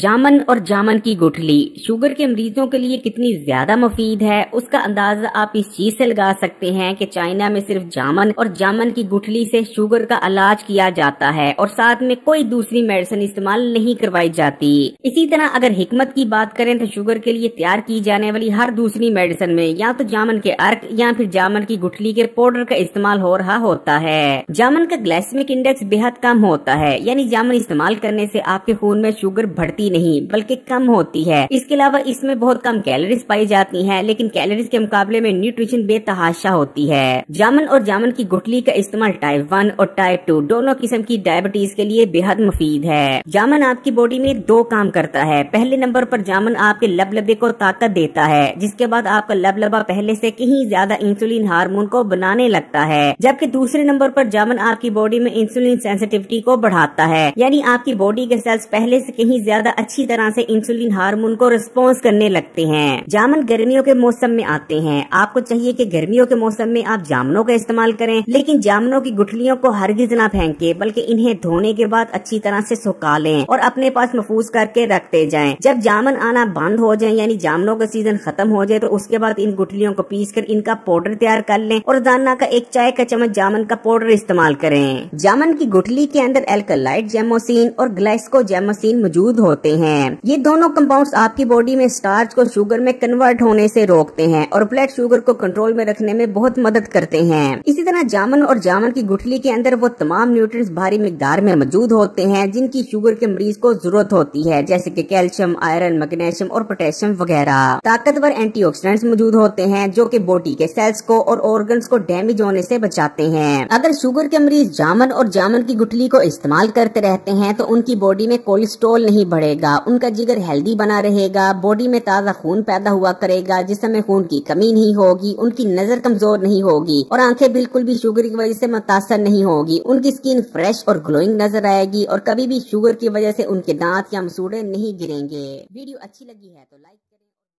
जामन और जामन की गुठली शुगर के मरीजों के लिए कितनी ज्यादा मुफीद है, उसका अंदाजा आप इस चीज से लगा सकते हैं कि चाइना में सिर्फ जामन और जामन की गुठली से शुगर का इलाज किया जाता है और साथ में कोई दूसरी मेडिसिन इस्तेमाल नहीं करवाई जाती। इसी तरह अगर हिकमत की बात करें तो शुगर के लिए तैयार की जाने वाली हर दूसरी मेडिसिन में या तो जामन के अर्क या फिर जामन की गुठली के पाउडर का इस्तेमाल हो रहा होता है। जामन का ग्लाइसेमिक इंडेक्स बेहद कम होता है, यानी जामन इस्तेमाल करने से आपके खून में शुगर बढ़ती नहीं बल्कि कम होती है। इसके अलावा इसमें बहुत कम कैलोरीज पाई जाती हैं, लेकिन कैलोरीज के मुकाबले में न्यूट्रिशन बेतहाशा होती है। जामन और जामन की गुठली का इस्तेमाल टाइप 1 और टाइप 2 दोनों किस्म की डायबिटीज के लिए बेहद मुफीद है। जामन आपकी बॉडी में दो काम करता है। पहले नंबर पर जामन आपके लबलबे को ताकत देता है, जिसके बाद आपका लबलबा पहले से कहीं ज्यादा इंसुलिन हार्मोन को बनाने लगता है, जबकि दूसरे नंबर पर जामन आपकी बॉडी में इंसुलिन सेंसिटिविटी को बढ़ाता है, यानी आपकी बॉडी के सेल्स पहले से कहीं ज्यादा अच्छी तरह से इंसुलिन हार्मोन को रिस्पॉन्स करने लगते हैं। जामन गर्मियों के मौसम में आते हैं। आपको चाहिए कि गर्मियों के मौसम में आप जामनों का इस्तेमाल करें, लेकिन जामनों की गुठलियों को हरगिज ना फेंके, बल्कि इन्हें धोने के बाद अच्छी तरह से सुखा लें और अपने पास महफूज करके रखते जाएं। जब जामन आना बंद हो जाए, यानी जामनों का सीजन खत्म हो जाए, तो उसके बाद इन गुठलियों को पीस कर इनका पाउडर तैयार कर लें और रोजाना का एक चाय का चम्मच जामन का पाउडर इस्तेमाल करें। जामन की गुठली के अंदर एल्कलाइट जेमोसिन और ग्लाइकोजेमोसिन मौजूद होते हैं। ये दोनों कंपाउंड्स आपकी बॉडी में स्टार्च को शुगर में कन्वर्ट होने से रोकते हैं और ब्लड शुगर को कंट्रोल में रखने में बहुत मदद करते हैं। इसी तरह जामन और जामन की गुठली के अंदर वो तमाम न्यूट्रिएंट्स भारी मिकदार में मौजूद होते हैं जिनकी शुगर के मरीज को जरूरत होती है, जैसे कि कैल्शियम, आयरन, मैग्नीशियम और पोटेशियम वगैरह। ताकतवर एंटीऑक्सीडेंट्स मौजूद होते हैं जो कि बॉडी के सेल्स को और ऑर्गन्स को डैमेज होने से बचाते हैं। अगर शुगर के मरीज जामन और जामन की गुठली को इस्तेमाल करते रहते हैं तो उनकी बॉडी में कोलेस्ट्रॉल नहीं बढ़ेगा, उनका जिगर हेल्दी बना रहेगा, बॉडी में ताज़ा खून पैदा हुआ करेगा जिसमें खून की कमी नहीं होगी, उनकी नजर कमजोर नहीं होगी और आंखें बिल्कुल भी शुगर की वजह से मुतासर नहीं होगी। उनकी स्किन फ्रेश और ग्लोइंग नजर आएगी और कभी भी शुगर की वजह से उनके दांत या मसूड़े नहीं गिरेंगे। वीडियो अच्छी लगी है तो लाइक